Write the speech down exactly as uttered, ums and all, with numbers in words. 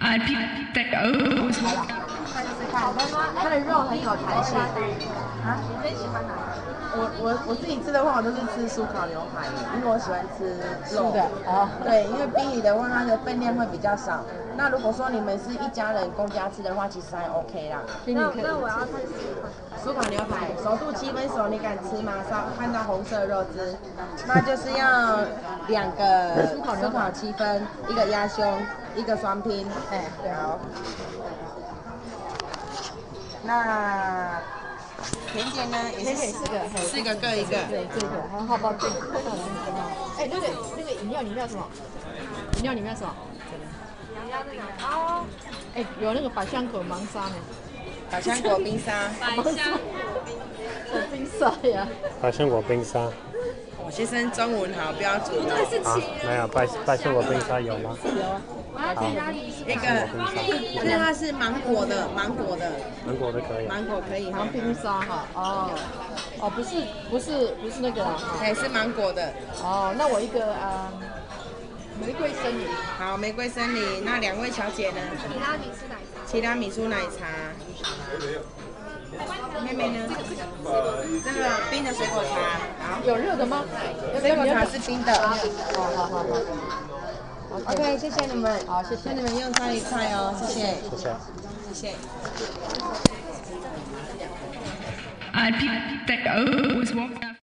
I picked that oh. 看吃看，它的肉很有弹性。啊？你最喜欢哪个？我我我自己吃的话，我都是吃酥烤牛排，因为我喜欢吃肉的。哦。对，因为冰里的话，它的分量会比较少。那如果说你们是一家人公家吃的话，其实还 OK 啦。那那我要看酥烤牛排，熟度七分熟，你敢吃吗？上看到红色肉汁，那就是要两个酥烤酥烤七分，一个鸭胸，一个双拼。哎，对。好。那甜点呢？也是四个，四个各一个。对，这个还有号包卷。哎，那个那个饮料里面要什么？饮料里面要什么？饮料那个哦。哎，有那个百香果芒沙呢。百香果冰沙。百香果冰冰沙呀。 百香果冰沙。 我先生中文好标准。 啊，没有百百香果冰沙有吗？ 有啊。好，那个，那它是芒果的，芒果的， 芒果的可以， 芒果可以，然后冰沙哈，哦，哦，不是，不是，不是那个啦，哎，是芒果的，哦，那我一个啊，玫瑰森林，好，玫瑰森林，那两位小姐呢？提拉米苏奶茶，提拉米苏奶茶，妹妹呢？这个冰的水果茶，好，有热的吗？水果茶是冰的，好好好好。OK， 谢谢你们，好，谢谢你们用餐愉快哦，谢谢， 谢谢， 谢谢。 I picked that oh was walking.